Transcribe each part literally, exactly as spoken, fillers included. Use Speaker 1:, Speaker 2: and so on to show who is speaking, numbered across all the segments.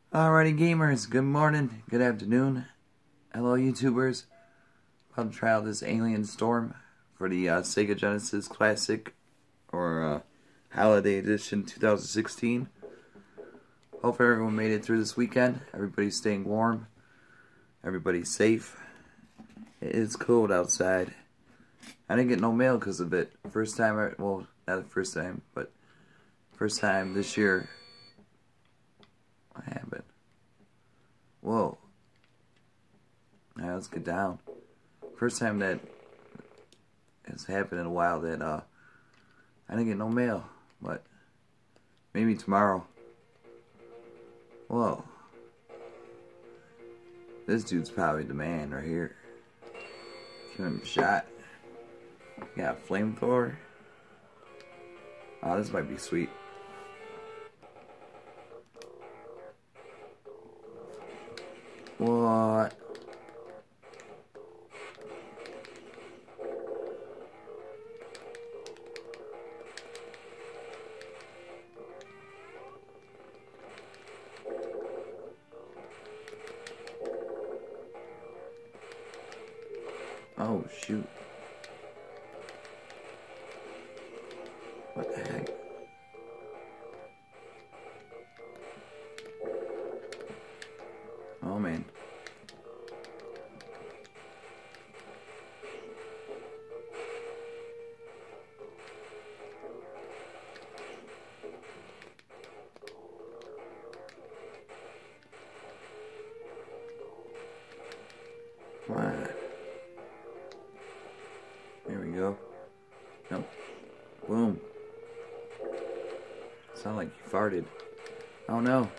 Speaker 1: Alrighty gamers, good morning, good afternoon, hello YouTubers. About to try out this Alien Storm for the uh, Sega Genesis Classic or uh, Holiday Edition two thousand sixteen. Hope everyone made it through this weekend, everybody's staying warm, everybody's safe. It is cold outside. I didn't get no mail because of it. First time, I, well not the first time, but first time this year. What happened? Whoa. Alright, let's get down. First time that it's happened in a while that uh I didn't get no mail, but maybe tomorrow. Whoa. This dude's probably the man right here. Give him a shot. Got a flamethrower. Oh, this might be sweet. What? Oh, shoot. What the heck? Oh, man. Come on. There we go. Nope. Boom. Sound like you farted. Oh no.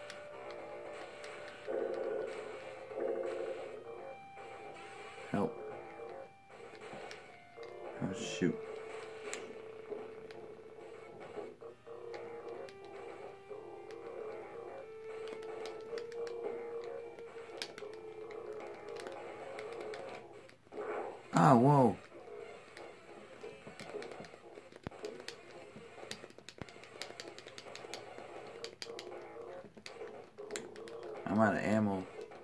Speaker 1: Help. Oh shoot. Ah, whoa. I'm out of ammo.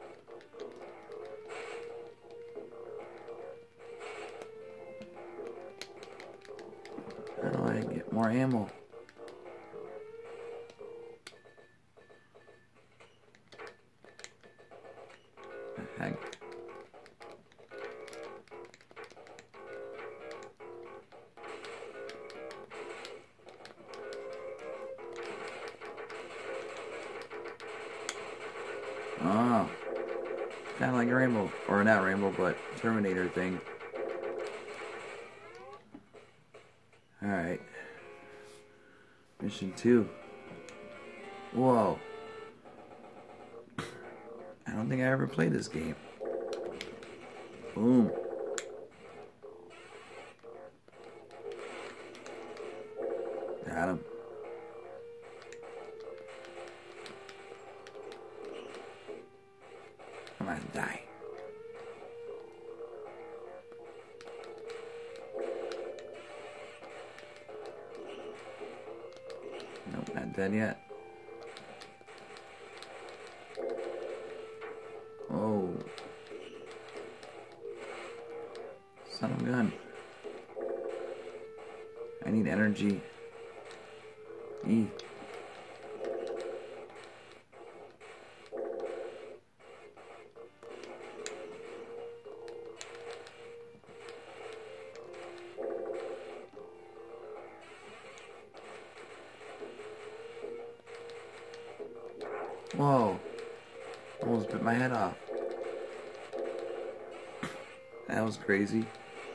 Speaker 1: How do I get more ammo? The heck? Oh, kind of like a rainbow, or not rainbow, but Terminator thing. Alright. Mission two. Whoa. I don't think I ever played this game. Boom. Got him. Come on, die. Nope, not dead yet. Oh. Son of a gun. I need energy. E. Whoa. Almost bit my head off. That was crazy.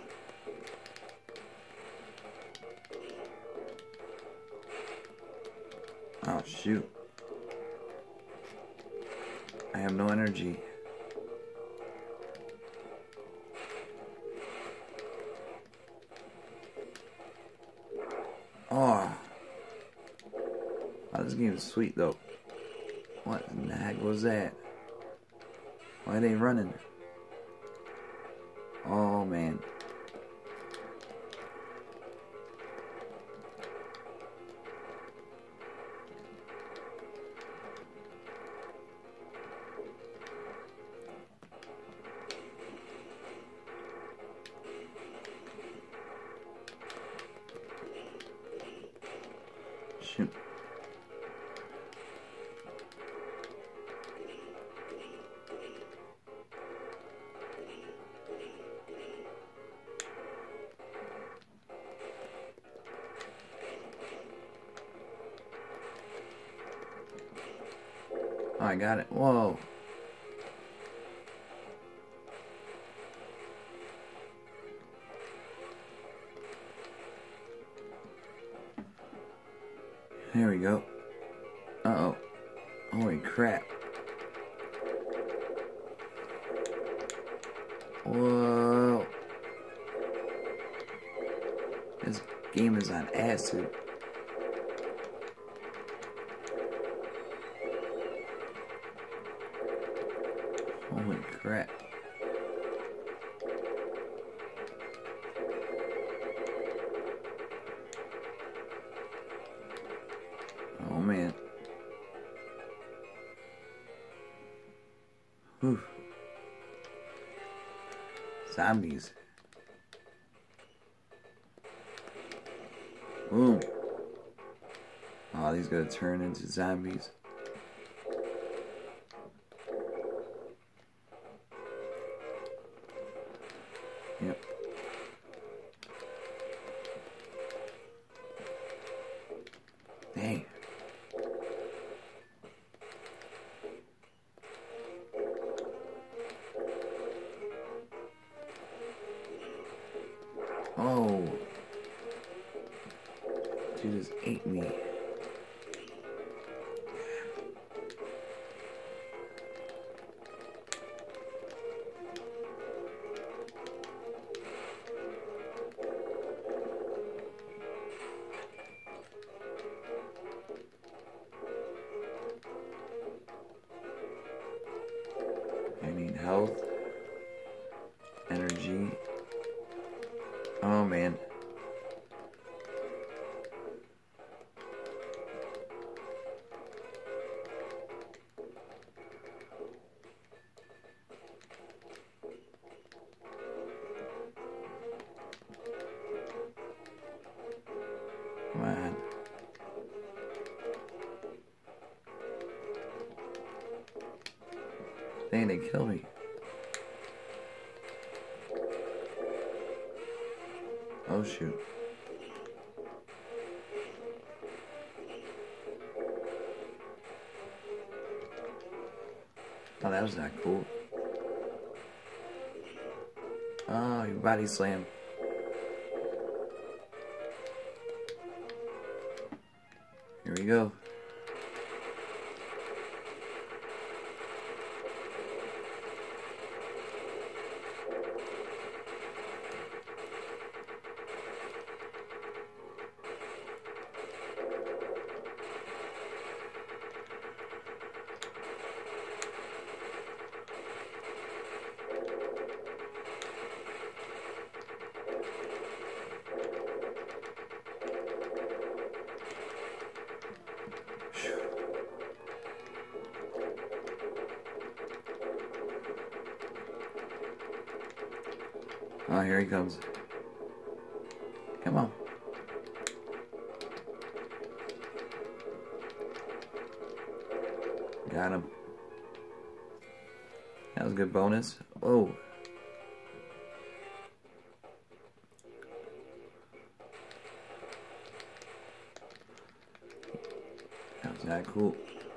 Speaker 1: Oh, shoot. I have no energy. Oh. Oh, this game is sweet, though. What in the heck was that? Why are they running? Oh, man. Shoot. Oh, I got it. Whoa. There we go. Uh-oh. Holy crap. Whoa. This game is on acid. Holy crap. Oh man. Whew. Zombies. Boom. Oh, these gonna turn into zombies. Yep. Dang. Oh. Dude just ate me. I need health, energy. Oh man. Come on. Dang, they killed me. Oh shoot. Oh, that was not cool. Oh, your body slam. Here we go. Oh, here he comes. Come on. Got him. That was a good bonus. Oh. That was not cool.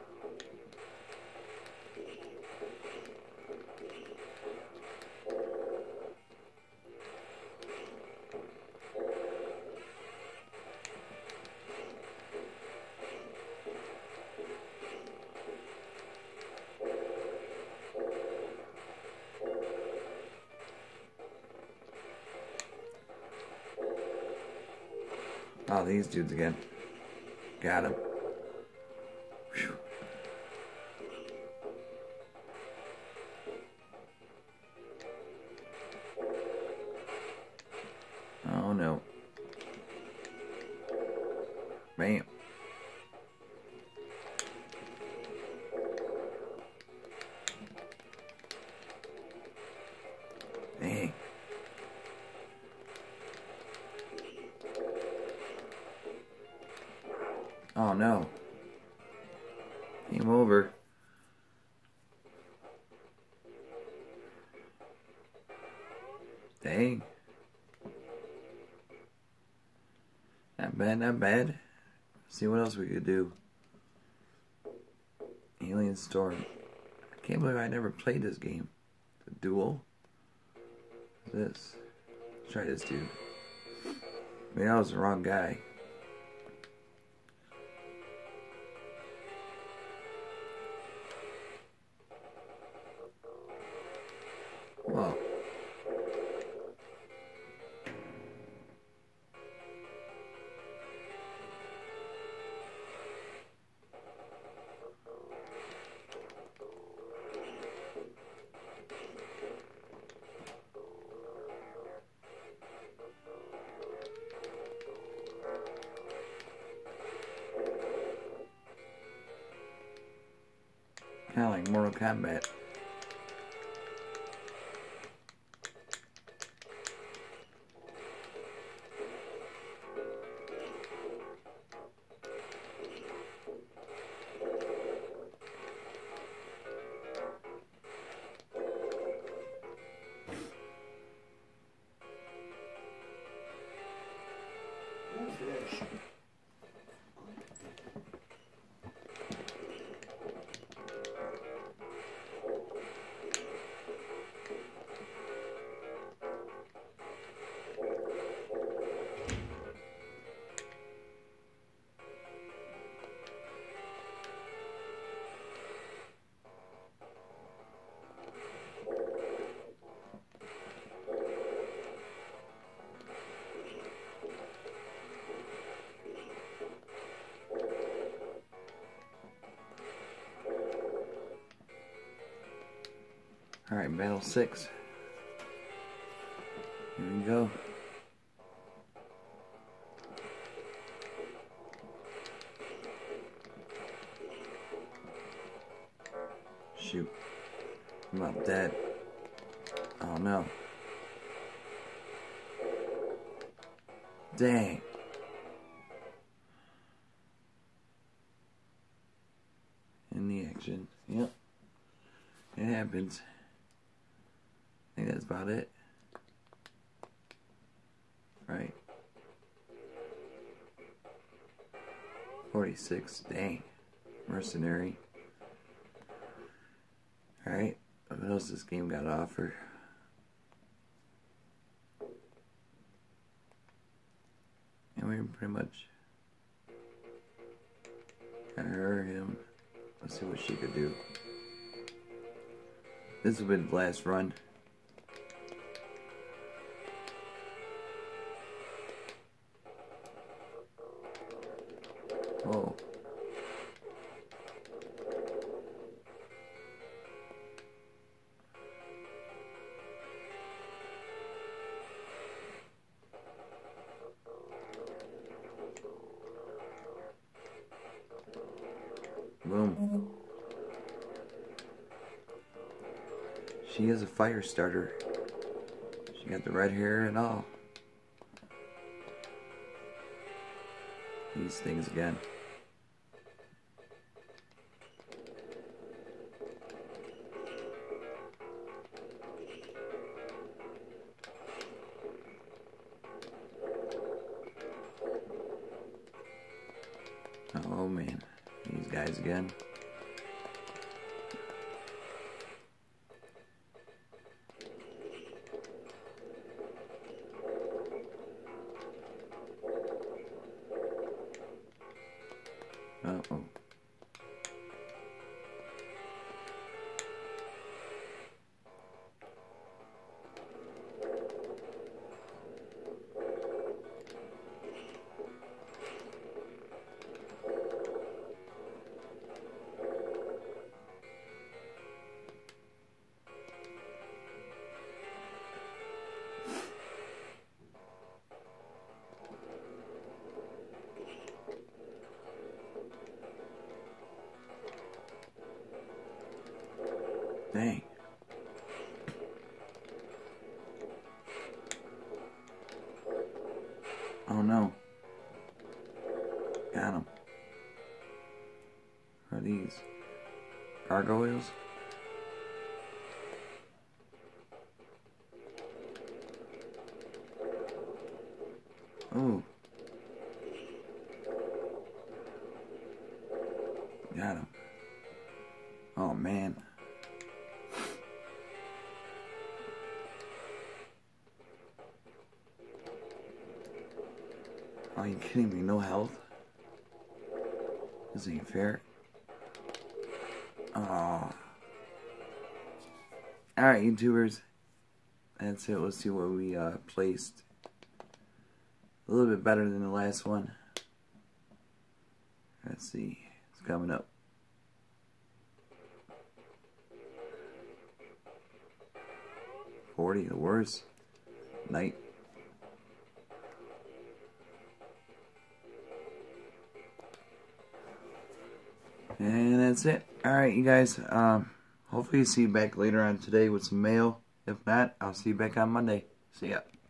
Speaker 1: Oh, these dudes again. Got him. Whew. Oh no. Bam. Dang. Oh no. Game over. Dang. Not bad, not bad. Let's see what else we could do. Alien Storm. I can't believe I never played this game. The duel. This. Let's try this dude. Maybe I was the wrong guy. Whoa. Kind of like Mortal Kombat. Alright, battle six. Here we go. Shoot. I'm about dead. Oh no. Dang. In the action. Yep. It happens. I think that's about it. Right. forty-six. Dang. Mercenary. Alright. What else this game got to offer? And we pretty much got her, him. Let's see what she could do. This will be the last run. Whoa. Boom. She is a fire starter. She got the red hair and all. These things again. Oh man, these guys again. Uh-oh. Dang. Oh no. Got him. Gargoyles. Ooh. Got him. Oh man. Are you kidding me? No health? This ain't fair. Oh. Alright, YouTubers. That's it. Let's see what we uh, placed. A little bit better than the last one. Let's see. It's coming up. forty, the worst. Night. And that's it. Alright, you guys. Um, hopefully, see you back later on today with some mail. If not, I'll see you back on Monday. See ya.